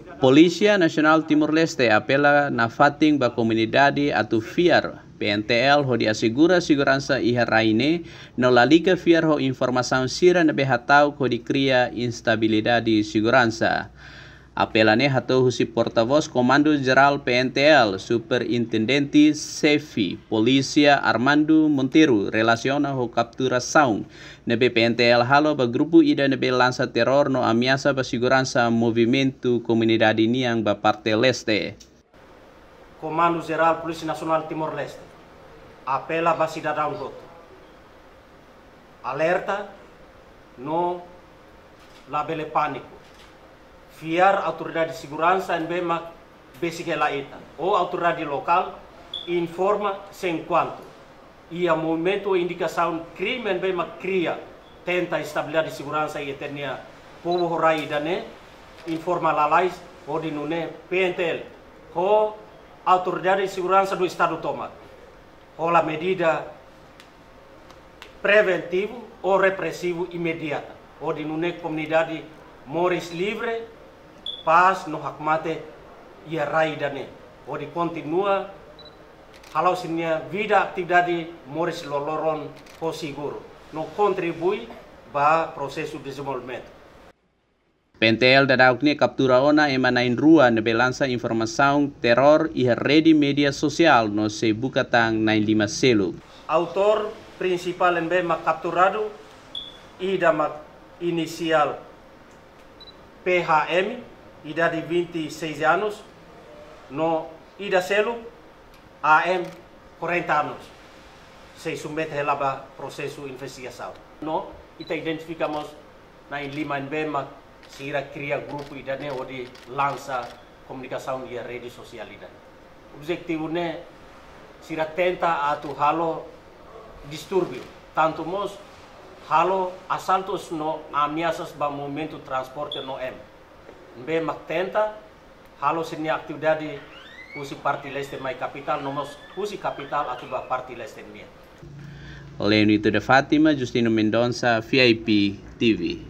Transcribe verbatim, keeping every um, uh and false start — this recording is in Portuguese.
Polícia Nacional Timor-Leste apela na fating ba komunidade atu fiar P N T L ho diasegura segurança iha raine no lalika fiar ho informação sira na behatau ho dikria instabilidade segurança. Apelane hatou husi portavoz Comando Geral P N T L Superintendente Sefi Polícia Armando Monteiro relaciona ho captura saung nebe P N T L halo ba grupo ida nebe lança teror no ameaça ba segurança movimento comunidade niang ba parte leste. Comando Geral Polícia Nacional Timor-Leste apela ba cidadão goto alerta no labele pânico fiar autoridade de segurança em bema besigela ita ou autoridade local informa sem quanto e a momento indicação crime em bema cria tenta estabilidade de segurança e eternia povo horai dane informa lalais ou de nune P N T L ho autoridade de segurança do estado toma ou a medida preventivo ou repressivo imediata ou de nune comunidade moris livre paz no hakmate ia raidane odi continua halau sinia vida atividade moris loloron ho seguro no contribui ba processo de desenvolvimento. P N T L dadauk ni captura ona emanain rua nebe lança informação teror e rede media social no se bukatang nain lima selu. Autor principal em bema capturado ida mak inicial P H M idade vinte e seis anos, no ida selo A M quarenta anos. Se submete a processo de investigação. No, ita identificamos na lima em bema sira cria grupo idane onde lança comunicação e rede social idane. O objetivo né sira tenta atu halo distúrbio, tanto mos halo assaltos no ameaças ba momento transporte no M. Mbe mak tenta halo sini atividade husi parti leste mai capital nomos husi capital atu ba parti leste mia. Leonito de Fátima, Justino Mendonça, V I P T V.